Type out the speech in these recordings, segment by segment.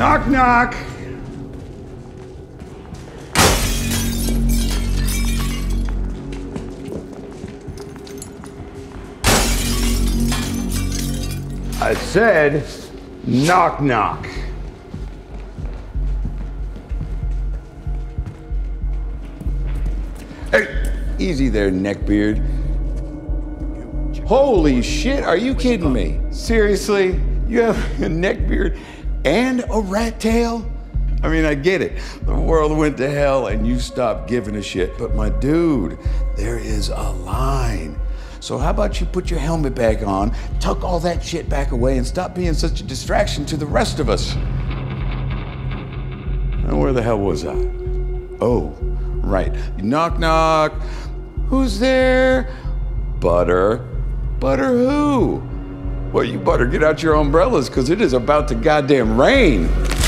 Knock, knock. I said, knock, knock. Hey, easy there, neckbeard. Holy shit, are you kidding me? Seriously? You have a neckbeard and a rat tail? I mean, I get it. The world went to hell and you stopped giving a shit. But my dude, there is a line. So how about you put your helmet back on, tuck all that shit back away, and stop being such a distraction to the rest of us? Now, where the hell was I? Oh, right. Knock, knock. Who's there? Butter. Butter who? Well, you better get out your umbrellas, because it is about to goddamn rain.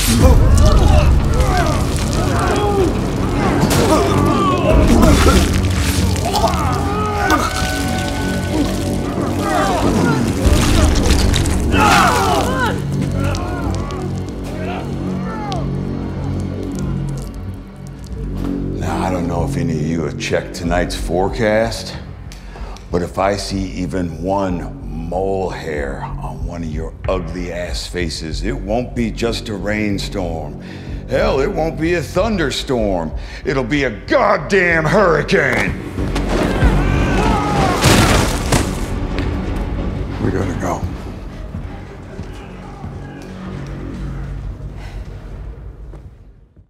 Now, I don't know if any of you have checked tonight's forecast, but if I see even one mole hair on one of your ugly ass faces, it won't be just a rainstorm. Hell, it won't be a thunderstorm. It'll be a goddamn hurricane. We gotta go.